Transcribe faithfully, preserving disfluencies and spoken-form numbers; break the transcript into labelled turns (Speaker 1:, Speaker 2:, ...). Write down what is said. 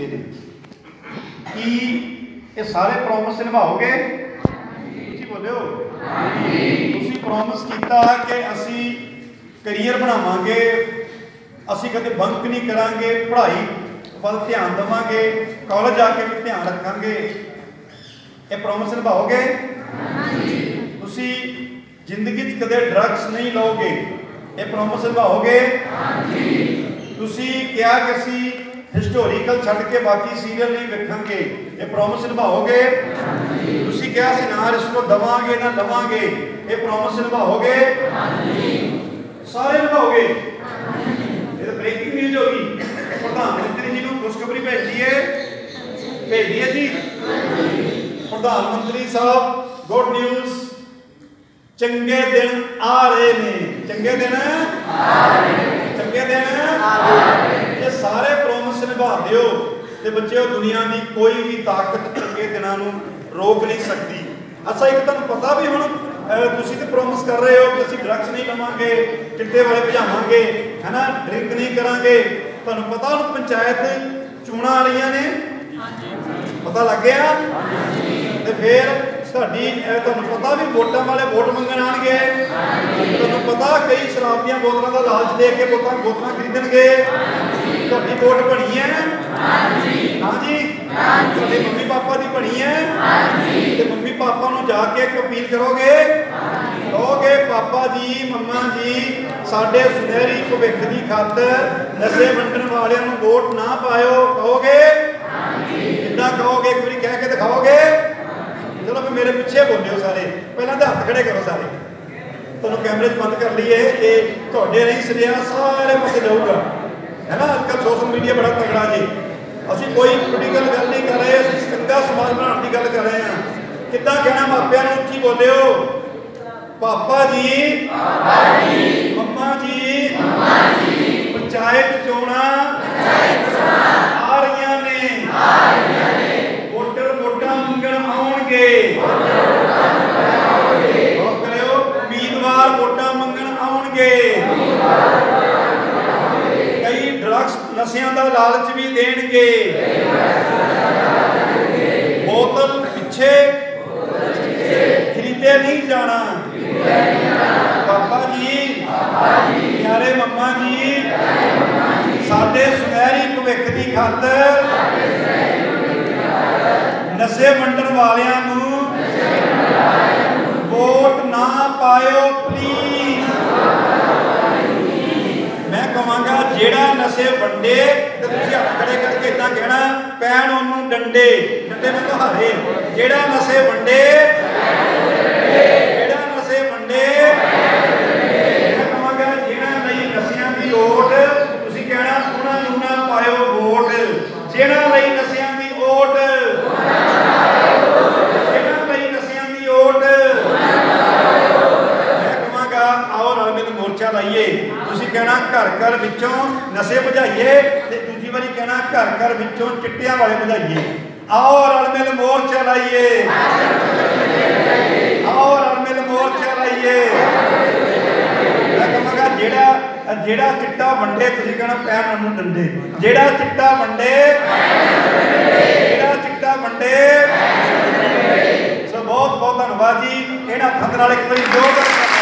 Speaker 1: ਕੀਤੇ ने कि ये सारे प्रॉमिस निभाओगे? जी बोलियो तुसी प्रॉमिस कीता कि असी करियर बनावांगे, असी कदे बंक नहीं करांगे, पढ़ाई ਵੱਲ ध्यान देवांगे, कॉलेज आके भी ध्यान रखांगे। ये प्रॉमिस निभाओगे? तुसी जिंदगी च कदे ड्रग्स नहीं लोगे, ये प्रॉमिस निभाओगे? तुसी क्या कि असी हिस्टोरिकल छड्ड के बाकी सीरियल नहीं वेखांगे, ये प्रॉमिस निभाओगे? तुसी क्या सी ना रिश्वत देवांगे ना लवांगे, ये प्रॉमिस निभाओगे? सारे निभाओगे? ये तो ब्रेकिंग न्यूज होगी। प्रधानमंत्री जी को खुशखबरी भेजी है, भेजी है जी। प्रधानमंत्री साहब गुड न्यूज, चंगे दिन आ रहे ने, चंगे दिन चंगे दिन ये सारे प्रॉमिस निभा दिओ ते बच्चों दुनिया की कोई भी ताकत चंगे दिनों नूं रोक नहीं सकती। अच्छा एक तुहानूं पता भी हुण तुसीं ते प्रॉमिस कर रहे हो कि असीं ड्रग्स नहीं लवांगे, चिट्टे वाले भजावांगे, है ना, ड्रिंक नहीं करांगे। तुहानूं पता हुण पंचायत चोणां आ रहीआं ने, पता लग गया? ते फिर साडी तुहानूं पता भी वोटां वाले वोट मंगण आउणगे, तुहानूं पता कई शराब दीआं बोतलां दा लालच दे के वोटां बोतलां खरीदणगे। तुहाडी वोट बणी है? हाँ जी। तुहाडे मम्मी पापा दी बणी है? ते मम्मी पापा नूं जाके एक अपील करोगे, कहोगे पापा जी मम्मा जी साडे सुनहरी भविख दी खातर नशे वंडण वालियां नूं वोट ना पाओ, कहोगे? किद्दां कहोगे? एक बारी कह के दिखाओगे? चलो फिर मेरे पीछे बोलियो सारे, पहला तो हथ खड़े करो सारे। तुहानूं कैमरे बंद कर लीए, ये तुहाडे नहीं सुनिया सारे पासे जाऊगा, है ना। अजकल सोशल मीडिया बड़ा तगड़ा जी, असीं कोई पोलीटिकल गल नहीं कर रहे, असीं चंगा समाज बनाउण दी गल कर रहे हैं। किद्दां कहना मापिआं नूं उच्ची बोलियो, पापा जी मम्मा जी पंचायत चोणां आ रहीआं ने, वोटर वोटां मंगण आउणगे, उम्मीदवार वोटां मंगण आउणगे, कई ड्रग्स नशियां दा लालच भी देणगे, बोतल पिछे खरीदे नहीं जाना। पापा जी प्यारे मम्मा जी साडे सुनहरी भविख दी खातर नशे वंडण वालियां नूं वोट ना पाओ प्लीज। मैं कहांगा जेड़ा नशे वंडे ते तुसीं हत्थ खड़े करके इदां कहना, पैण ओनूं डंडे, डंडे मैं हारे, जेड़ा नशे वंडे कहना घर घर विचों नशे भजाइए, दूजी बारी कहना घर घर विचों चिट्टियां वाले भजाइए। आओ रल मिल मोर्चा लाइए, आओ रल मिल मोर्चा लाइए। मैं कहांगा जेड़ा जेड़ा चिट्टा वंडे तुसीं कहना पैण ओनूं डंडे, जेड़ा चिट्टा वंडे जेड़ा चिट्टा वंडे। सो बहुत बहुत धन्यवाद जी। इन्हां हत्थां दे नाल एक बारी जोरदार